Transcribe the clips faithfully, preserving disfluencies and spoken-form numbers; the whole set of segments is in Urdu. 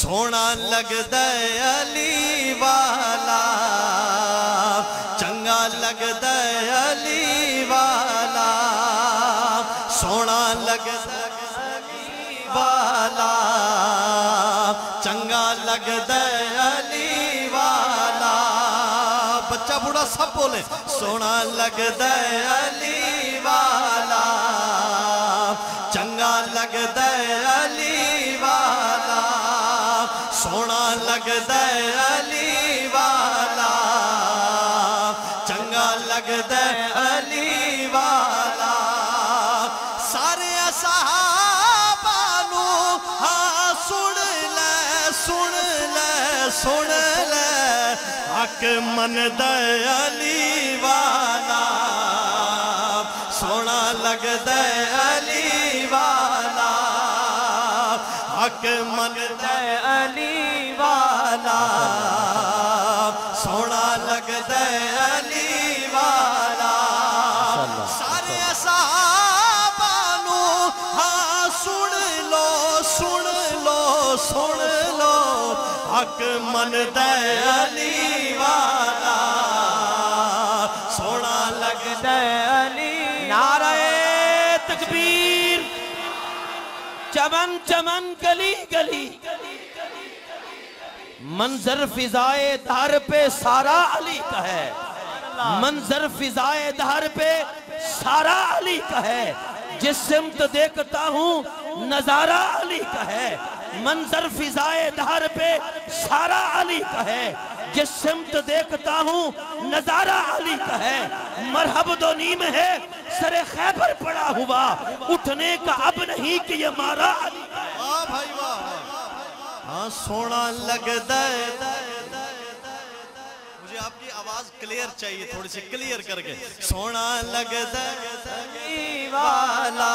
سونا لگدا ہے علی والا چنگا لگدا ہے علی والا سونا لگدا ہے علی والا چنگا لگدا ہے علی والا بچہ بوڑھا سب بولے سونا لگدا ہے علی والا چنگا لگدا ہے علی والا سونا لگدا ہے علی والا چنگا لگدا ہے علی والا سارے صحابہ نو ہاں سن لے سن لے سن لے حق مندا ہے علی والا سونا لگدا ہے علی والا حق مندا ہے علی والا سونا لگدا ہے علی والا سارے صحابہ نو ہاں سن لو سن لو سن لو حق مندا ہے علی والا سونا لگدا ہے علی نعرہ تکبیر چمن چمن گلی گلی منظر فضائے دہر پہ سارا علی کا ہے منظر فضائے دہر پہ سارا علی کا ہے جس سمت دیکھتا ہوں نظارہ علی کا ہے منظر فضائے دہر پہ سارا علی کا ہے جس سمت دیکھتا ہوں نظارہ علی کا ہے مرحب دو نیم ہے سر خیبر پڑا ہوا اٹھنے کا اب نہیں کہ یہ مارا علی کا ہے واہ بھائی واہ ہاں سونا لگدا ہے مجھے آپ کی آواز کلیئر چاہیے تھوڑی سی کلیئر کر کے سونا لگدا ہے علی والا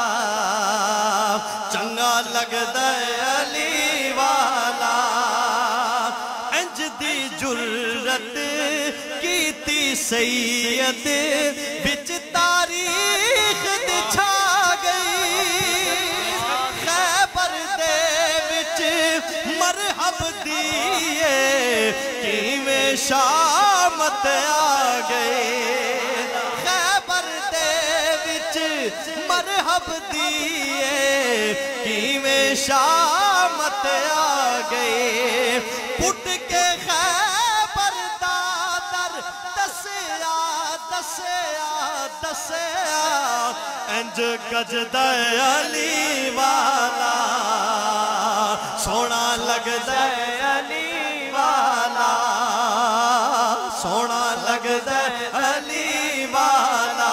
چنگا لگدا ہے علی والا انج دی جرت کیتی سید وچ تاریخ دی چھا گئی خیبر دے وچ مرحب دیئے کیویں شامت آ گئے خیبر دے وچ مرحب دیئے کیویں شامت آ گئے پٹ کے خیبر دادر دسیا دسیا دسیا انج گجدا ہے علی والا سونا لگدا ہے علی والا سونا لگدا ہے علی والا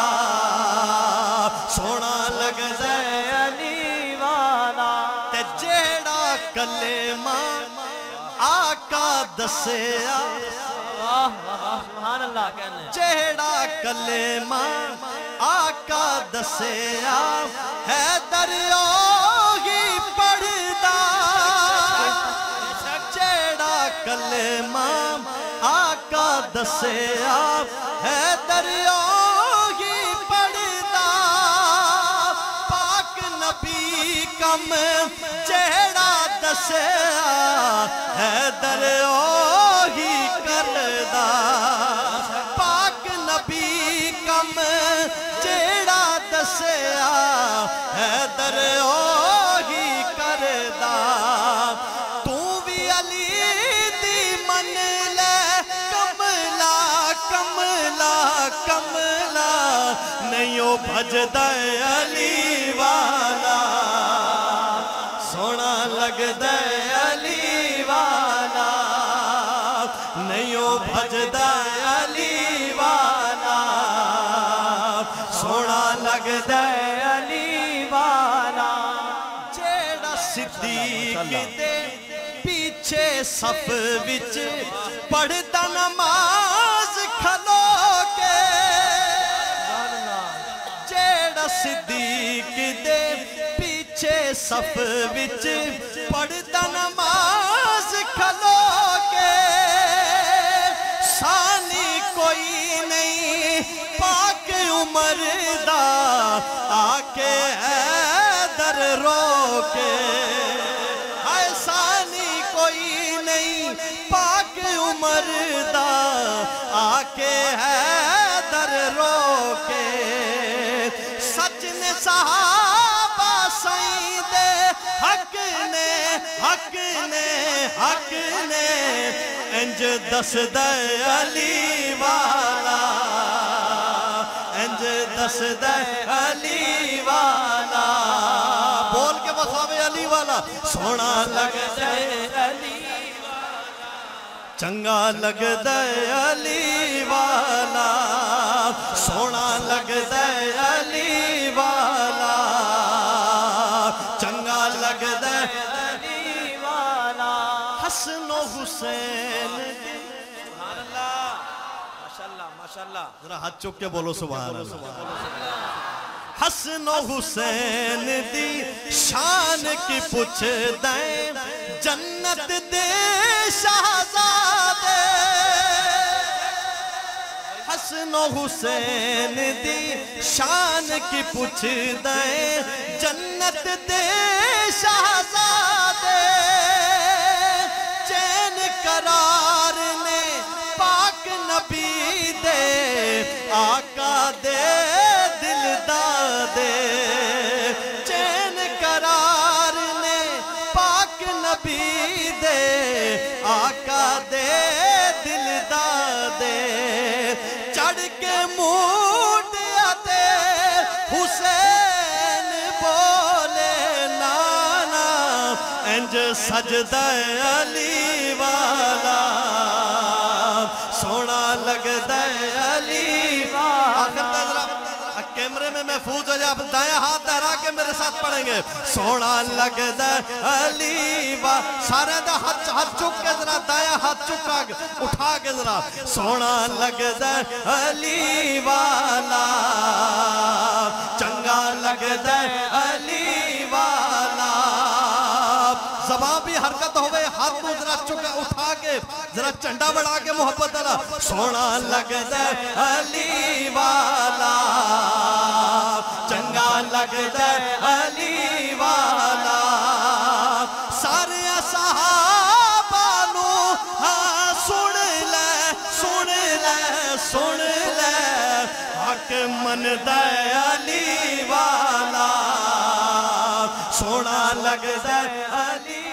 سونا لگدا ہے علی والا تے جیڑا کلمہ آقا دسیا سبحان اللہ کہنے جیڑا کلمہ آقا دسیا حیدر اوہی پڑھدا جیڑا کلمہ آقا دسیا حیدر اوہی پڑھدا پاک نبی کم جیڑا دسیا حیدر اوہی کردا پاک نبی کم جیڑا دسیا حیدر اوہی کردا تو بھی علی دی من لے کملا کملا کملا نہیں او بھجدا ہے علی والا سونا لگدا ہے علی والا نہیں او بھجدا ہے علی والا سونا لگدا ہے علی والا جیڑا صدیق دے پیچھے صف وچ پڑھدا نماز کھلو کے جیڑا صدیق دے پیچھے صف وچ پڑھدا نماز کھلو کے ثانی کوئی نہیں پاک عمر دا آکے حیدر رو کے ہائے ثانی کوئی حق نے انج دس دے علی والا انج دس دے علی والا بول کے بخاوے علی والا سونا لگ دے علی چنگا لگ دے علی والا سونا لگ دے علی والا چنگا لگ دے علی والا حسن و حسین سبحان اللہ ماشاءاللہ ماشاءاللہ ذرا ہاتھ چک کے بولو سبحان اللہ حسن و حسین دی شان کی پوچھ دیں جنت دے شہزادے حسن و حسین دی شان کی پوچھ دیں جنت دے شہزادے چین قرار نے پاک نبی دے آقا دے دل دادے چین قرار نے پاک نبی دے آقا دے دل دادے چڑھ کے موڈیا تے حسین بولے نانا انج سجدہ علی والا سونا لگ دے علی والا کیمرے میں محفوظ ہو جائے آپ دائیں ہاتھ دہرا کے میرے ساتھ پڑھیں گے سونا لگ دے علی والا سارے دے ہاتھ ہاتھ چک کے ذرا دائیں ہاتھ چکا کے اٹھا کے ذرا سونا لگ دے علی والا چنگا لگ دے علی والا زبان بھی حرکت ہوئے ہاتھ کو ذرا چکا اٹھا کے ذرا چنڈا بڑھا کے محبت دلا سونا لگ دے علی والا چنگا لگ دے علی والا سارے صحابہ نو ہاں سن لے سن لے سن لے حق من دے علی والا سونا لگ دے علی